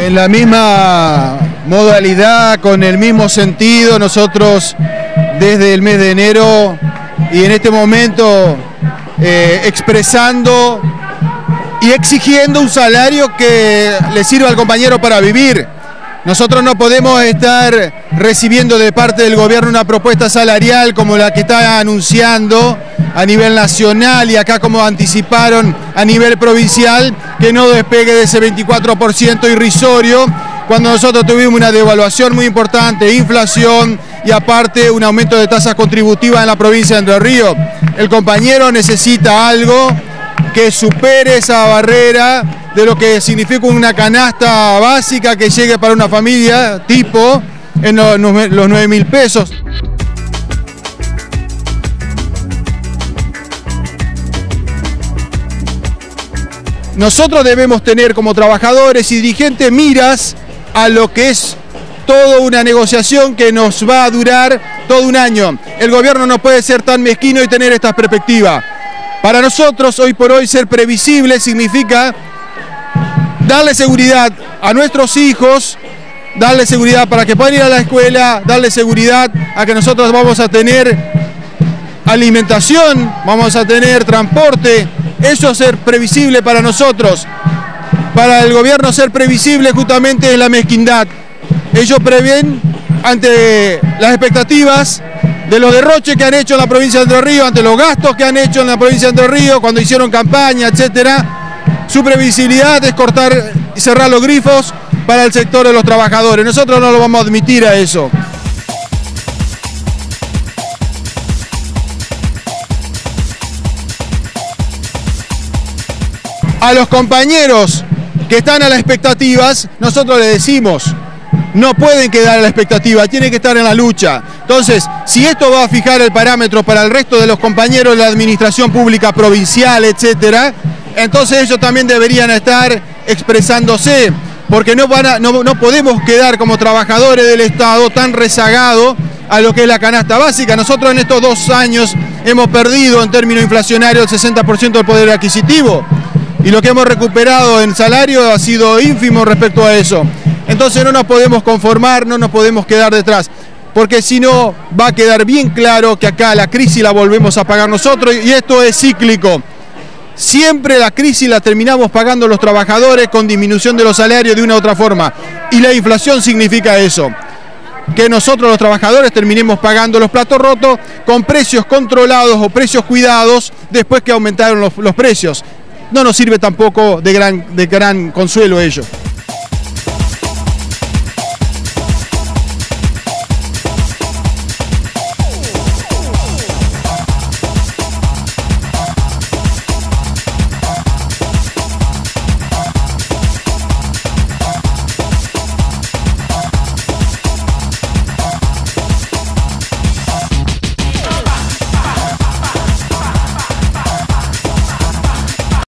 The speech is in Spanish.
En la misma modalidad, con el mismo sentido, nosotros desde el mes de enero y en este momento expresando y exigiendo un salario que le sirva al compañero para vivir. Nosotros no podemos estar recibiendo de parte del gobierno una propuesta salarial como la que está anunciando a nivel nacional y acá como anticiparon a nivel provincial, que no despegue de ese 24% irrisorio, cuando nosotros tuvimos una devaluación muy importante, inflación y aparte un aumento de tasas contributivas en la provincia de Entre Ríos. El compañero necesita algo que supere esa barrera de lo que significa una canasta básica que llegue para una familia tipo en los 9.000 pesos. Nosotros debemos tener como trabajadores y dirigentes miras a lo que es toda una negociación que nos va a durar todo un año. El gobierno no puede ser tan mezquino y tener esta perspectiva. Para nosotros, hoy por hoy, ser previsible significa darle seguridad a nuestros hijos, darle seguridad para que puedan ir a la escuela, darle seguridad a que nosotros vamos a tener alimentación, vamos a tener transporte. Eso es ser previsible para nosotros. Para el gobierno ser previsible justamente es la mezquindad. Ellos prevén ante las expectativas de los derroches que han hecho en la provincia de Entre Ríos, ante los gastos que han hecho en la provincia de Entre Ríos cuando hicieron campaña, etcétera. Su previsibilidad es cortar y cerrar los grifos para el sector de los trabajadores. Nosotros no lo vamos a admitir a eso. A los compañeros que están a las expectativas, nosotros les decimos, no pueden quedar a la expectativa, tienen que estar en la lucha. Entonces, si esto va a fijar el parámetro para el resto de los compañeros de la administración pública provincial, etcétera, entonces ellos también deberían estar expresándose, porque no podemos quedar como trabajadores del Estado tan rezagados a lo que es la canasta básica. Nosotros en estos 2 años hemos perdido en términos inflacionarios el 60% del poder adquisitivo. Y lo que hemos recuperado en salario ha sido ínfimo respecto a eso. Entonces no nos podemos conformar, no nos podemos quedar detrás, porque si no va a quedar bien claro que acá la crisis la volvemos a pagar nosotros y esto es cíclico. Siempre la crisis la terminamos pagando los trabajadores con disminución de los salarios de una u otra forma. Y la inflación significa eso, que nosotros los trabajadores terminemos pagando los platos rotos con precios controlados o precios cuidados después que aumentaron los precios. No nos sirve tampoco de gran consuelo ello.